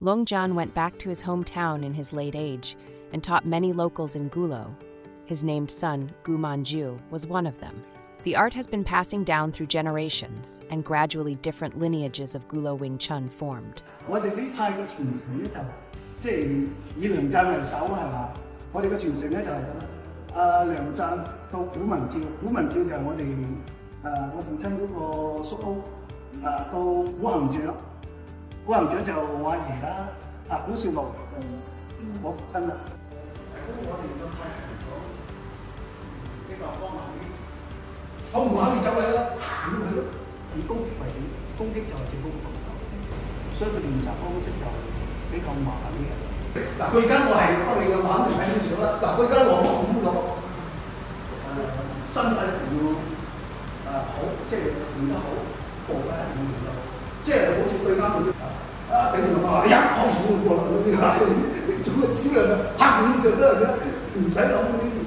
Leung Jan went back to his hometown in his late age and taught many locals in Gulo. His named son, Man Jiu, was one of them. The art has been passing down through generations, and gradually different lineages of Gulo Wing Chun formed. 我哋呢派嘅傳承咧即係以梁贊為首係嘛？我哋嘅傳承咧就係咁梁贊到古文照，古文照就係我哋我父親嗰個叔屋到古行長，古行長就我阿爺啦，古少龍我父親啦。咁我哋嘅派係講呢個方向啲。 我唔肯定走位啦，彈佢咯，以攻擊為主，攻擊就係最高防守，所以佢練習方式就比較麻煩啲嘅。嗱，佢而家我係我哋嘅玩就睇少少啦。嗱，佢而家我咁攞身體一定要好，即係練得好，部分一定要練得好，即係好似對啱嗰啲頂住我話你一講唔過啦嗰啲，你做乜知啦？黑面上都係嘅，唔使諗嗰啲。